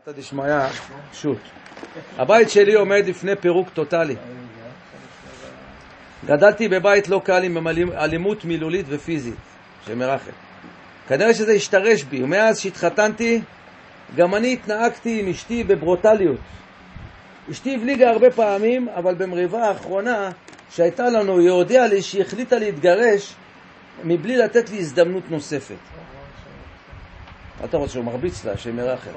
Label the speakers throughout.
Speaker 1: סייעתא דשמיא, פשוט. הבית שלי עומד לפני פירוק טוטלי. גדלתי בבית לא קל עם אלימות מילולית ופיזית, שמרחם. כנראה שזה השתרש בי, ומאז שהתחתנתי, גם אני התנהגתי עם אשתי בברוטליות. אשתי הבליגה הרבה פעמים, אבל במריבה האחרונה שהייתה לנו, היא הודיעה לי שהיא החליטה להתגרש מבלי לתת לי הזדמנות נוספת. אתה רוצה שהוא מרביץ לה, שמרחם.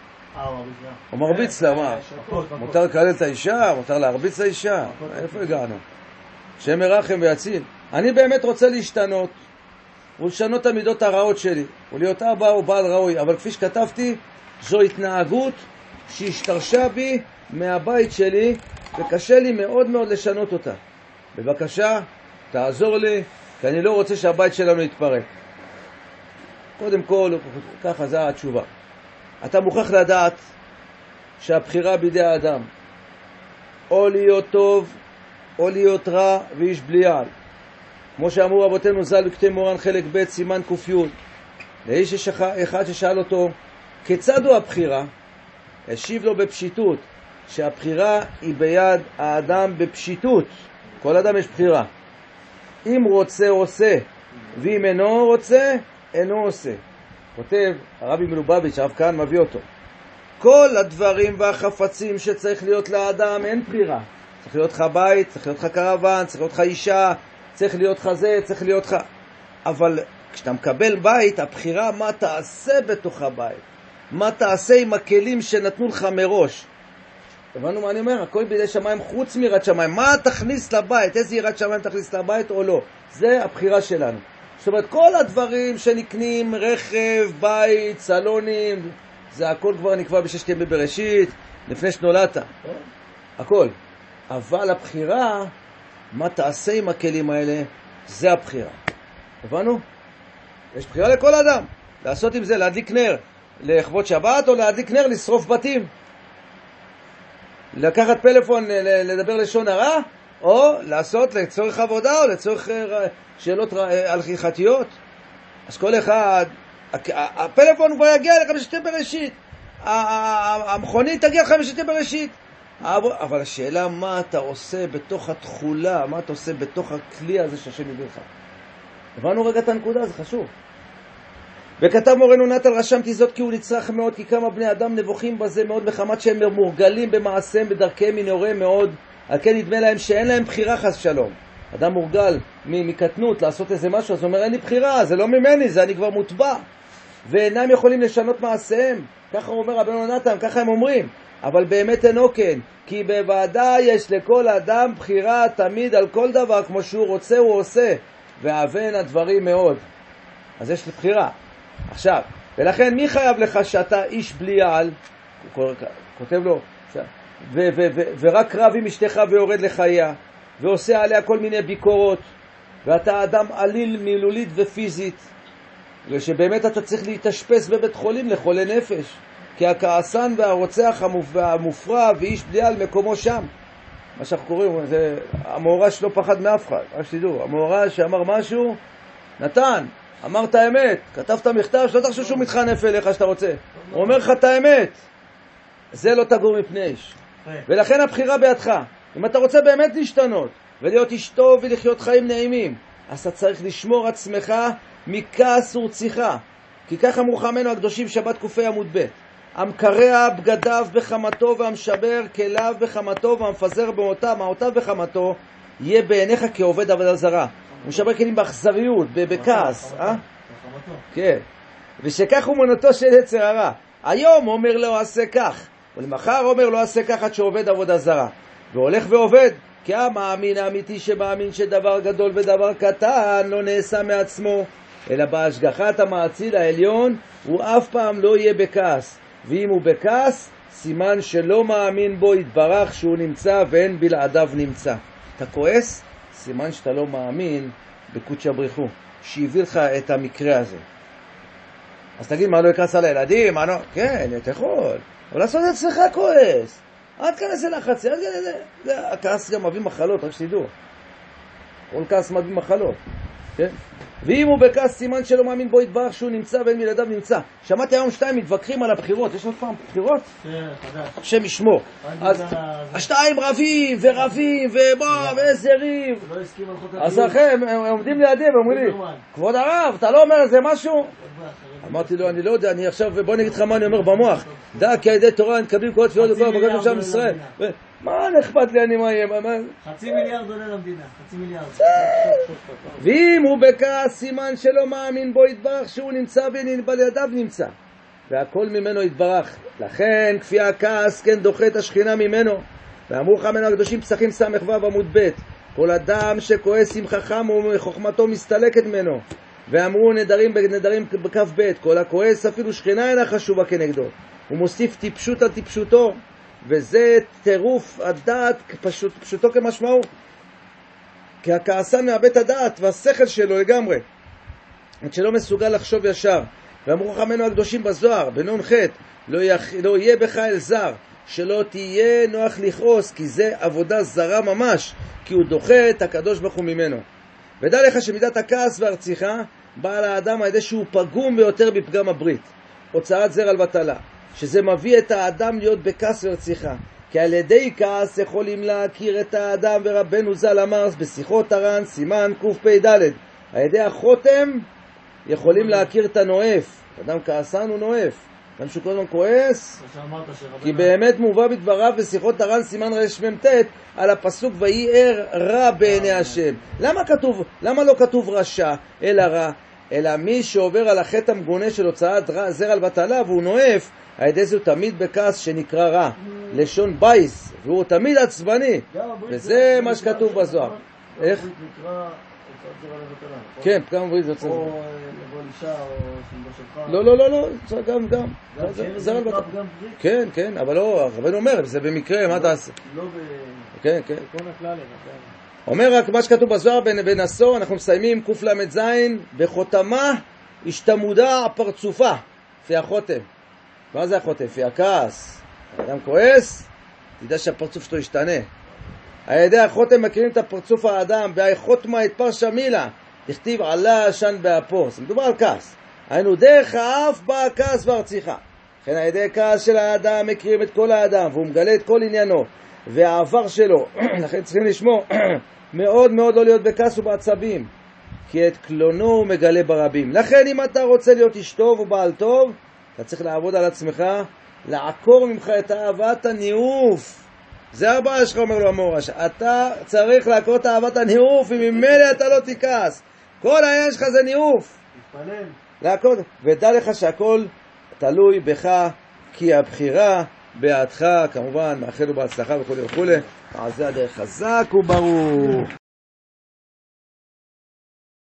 Speaker 1: הוא מרביץ לה, מה? מותר לקלל את האישה? מותר להרביץ לאישה? איפה הגענו? שמרחם ויציל. אני באמת רוצה להשתנות ולשנות את המידות הרעות שלי ולהיות אבא או בעל ראוי, אבל כפי שכתבתי, זו התנהגות שהשתרשה בי מהבית שלי וקשה לי מאוד מאוד לשנות אותה. בבקשה, תעזור לי, כי אני לא רוצה שהבית שלנו יתפרק. קודם כל, ככה זה התשובה. אתה מוכרח לדעת שהבחירה בידי האדם, או להיות טוב או להיות רע ואיש בליעל. כמו שאמרו רבותינו ז"ל בכתבי מורן חלק ב' סימן ק"י, לאיש אחד ששאל אותו כיצד הוא הבחירה, השיב לו בפשיטות שהבחירה היא ביד האדם בפשיטות. כל אדם יש בחירה. אם רוצה עושה, ואם אינו רוצה אינו עושה. כותב הרבי מלובביץ', הרב כהן מביא אותו, כל הדברים והחפצים שצריך להיות לאדם אין בחירה. צריך להיות לך בית, צריך להיות לך קרוון, צריך להיות לך אישה, צריך להיות לך זה, צריך להיות לך. אבל כשאתה מקבל בית, הבחירה מה תעשה בתוך הבית, מה תעשה עם הכלים שנתנו לך מראש. הבנו מה אני אומר? הכל בידי שמיים חוץ מיראת שמיים. מה תכניס לבית? איזה יראת שמיים תכניס לבית או לא? זה הבחירה שלנו. זאת אומרת, כל הדברים שנקנים, רכב, בית, סלונים, זה הכל כבר נקבע בששת ימי בראשית, לפני שנולדת. הכל. אבל הבחירה, מה תעשה עם הכלים האלה, זה הבחירה. הבנו? יש בחירה לכל אדם. לעשות עם זה, להדליק נר, לכבוד שבת, או להדליק נר, לשרוף בתים. לקחת פלאפון, לדבר לשון הרע, או לעשות לצורך עבודה, או לצורך שאלות הלכתיות. אז כל אחד, הפלאפון כבר יגיע לך בששת בראשית, המכונית תגיע לך בששת בראשית. אבל השאלה מה אתה עושה בתוך התחולה, מה אתה עושה בתוך הכלי הזה שהשם הביא לך. הבנו רגע את הנקודה, זה חשוב. וכתב מורנו נתן, רשמתי זאת כי הוא נצרך מאוד, כי כמה בני אדם נבוכים בזה מאוד מחמת שהם מורגלים במעשיהם בדרכיהם מנעוריהם מאוד, על כן נדמה להם שאין להם בחירה חס שלום. אדם מורגל מקטנות לעשות איזה משהו, אז הוא אומר אין לי בחירה, זה לא ממני, זה אני כבר מוטבע, ואינם יכולים לשנות מעשיהם. ככה אומר רבנו נתן, ככה הם אומרים, אבל באמת אינו כן, כי בוודאי יש לכל אדם בחירה תמיד על כל דבר, כמו שהוא רוצה הוא עושה, ואהבן הדברים מאוד. אז יש לבחירה. עכשיו, ולכן מי חייב לך שאתה איש בליעל? הוא כותב לו, ורק רב עם אשתך ויורד לחייה, ועושה עליה כל מיני ביקורות, ואתה אדם עליל מילולית ופיזית, ושבאמת אתה צריך להתאשפז בבית חולים לחולי נפש, כי הכעסן והרוצח המופרע ואיש בליעל מקומו שם. מה שאנחנו קוראים, זה, המאורש לא פחד מאף אחד, רק שתדעו, המאורש שאמר משהו, נתן, אמרת האמת, כתבת מכתב, שלא תחשוב שהוא מתחנף אליך שאתה רוצה. הוא אומר לך את האמת. זה לא תגור מפני איש. ולכן הבחירה בידך. אם אתה רוצה באמת להשתנות, ולהיות איש טוב ולחיות חיים נעימים, אז אתה צריך לשמור עצמך מכעס ורציחה. כי ככה אמרו חכמינו הקדושים שבת ק"ה עמוד ב', המקרע בגדיו בחמתו והמשבר כליו בחמתו והמפזר מעותיו בחמתו, יהיה בעיניך כעובד עבודה זרה. הוא משבר כלים באכזריות, בכעס, כן. ושכך הוא מונותו של יצר הרע. היום אומר לא עשה כך, ולמחר אומר לא עשה כך עד שעובד עבודה זרה. והולך ועובד, כי המאמין האמיתי שמאמין שדבר גדול ודבר קטן לא נעשה מעצמו, אלא בהשגחת המאציל העליון הוא אף פעם לא יהיה בכעס. ואם הוא בכעס, סימן שלא מאמין בו יתברך שהוא נמצא ואין בלעדיו נמצא. אתה כועס? סימן שאתה לא מאמין בקודשא בריחו, שהביא לך את המקרה הזה. אז תגיד, מה לא יכעס על הילדים? מה לא? כן, אתה יכול. אבל לעשות את אצלך כועס. עד כאן איזה לחצי, עד כאן איזה... הכעס גם מביא מחלות, רק שתדעו. כל כעס מביא מחלות. כן? ואם הוא בכעס סימן שלא מאמין בו יתברך שהוא נמצא ואין מלעדיו נמצא. שמעתי היום שתיים מתווכחים על הבחירות. יש עוד פעם בחירות?
Speaker 2: כן, חדש.
Speaker 1: השם ישמור. אז השתיים רבים ורבים ואיזה ריב.
Speaker 2: לא הסכים על חוק
Speaker 1: אז אחרי הם עומדים לידי ואומרים לי, כבוד הרב, אתה לא אומר על זה משהו? אמרתי לו, אני לא יודע, אני עכשיו, בוא נגיד לך מה אני אומר במוח. דע כי על ידי תורה נקבלים כל התפילות וכל הבקשות שם ישראל. מה נכפת לי אני מה יהיה?
Speaker 2: 500 מיליארד עולה למדינה, 500 מיליארד.
Speaker 1: ואם הוא בכעס סימן שלא מאמין בו יתברך שהוא נמצא ולידיו נמצא והכל ממנו יתברך. לכן כפי הכעס כן דוחה את השכינה ממנו. ואמרו חכמינו הקדושים פסחים ס"ו עמוד ב' כל אדם שכועס עם חכם וחוכמתו מסתלקת ממנו. ואמרו נדרים בכף ב' כל הכועס אפילו שכינה אינה חשובה כנגדו. הוא מוסיף טיפשות על טיפשותו, וזה טירוף הדעת פשוטו כמשמעו. כי הכעסן מאבד את הדעת והשכל שלו לגמרי, עד שלא מסוגל לחשוב ישר. ואמרו חכמינו הקדושים בזוהר בנ"ח לא יהיה בך אל זר, שלא תהיה נוח לכעוס, כי זה עבודה זרה ממש, כי הוא דוחה את הקדוש ברוך הוא ממנו. ודע לך שמידת הכעס והרציחה באה לאדם על ידי שהוא פגום ביותר בפגם הברית, הוצאת זרע על בטלה, שזה מביא את האדם להיות בכעס ורציחה. כי על ידי כעס יכולים להכיר את האדם, ורבנו ז"ל אמר בשיחות הר"ן סימן קפ"ד, על ידי החותם יכולים להכיר את הנואף. אדם כעסן הוא נואף, אדם שהוא כל הזמן כועס, כי באמת מובא בדבריו בשיחות הר"ן סימן רמ"ט על הפסוק ויהי ער רע בעיני השם. למה לא כתוב רשע אלא רע? אלא מי שעובר על החטא המגונה של הוצאת זרע על בטלה והוא נואף, על ידי זה הוא תמיד בכעס שנקרא רע, לשון בייס, והוא תמיד עצבני, וזה מה שכתוב בזוהר. איך? כן, פגם הברית זה הוצאת.
Speaker 2: או לבוא אישה או שלך.
Speaker 1: לא, גם. זרע על בטלה. כן, אבל לא, רבנו אומר, זה במקרה, מה תעשה?
Speaker 2: לא
Speaker 1: כן. אומר רק מה שכתוב בזוהר בנסו, אנחנו מסיימים קל"ז, בחותמה השתמודה פרצופה, לפי החותם. מה זה החותם? לפי הכעס. האדם כועס, תדע שהפרצוף שלו ישתנה. על ידי החותם מכירים את הפרצוף האדם, והחותמה את פרשה מילה, תכתיב עלה עשן באפו. זה מדובר על כעס. היינו דרך האף בא הכעס והרציחה. לכן על ידי כעס של האדם מכירים את כל האדם, והוא מגלה את כל עניינו והעבר שלו. לכן צריכים לשמור מאוד מאוד לא להיות בכעס ובעצבים, כי את קלונו הוא מגלה ברבים. לכן אם אתה רוצה להיות איש טוב ובעל טוב, אתה צריך לעבוד על עצמך, לעקור ממך את אהבת הניאוף. זה הבעיה שלך, אומר לו המורש. אתה צריך לעקור את אהבת הניאוף, וממילא אתה לא תכעס. כל העניין שלך זה ניאוף.
Speaker 2: תתפלל.
Speaker 1: לעקור. ודע לך שהכל תלוי בך, כי הבחירה בעדך, כמובן, מאחל לו בהצלחה וכו' וכו'. אז זה הדרך חזק וברוך.